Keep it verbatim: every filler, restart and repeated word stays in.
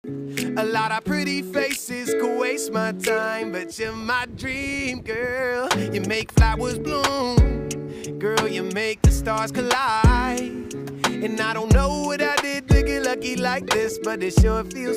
A lot of pretty faces could waste my time, but you're my dream, girl. You make flowers bloom, girl, you make the stars collide. And I don't know what I did to get lucky like this, but it sure feels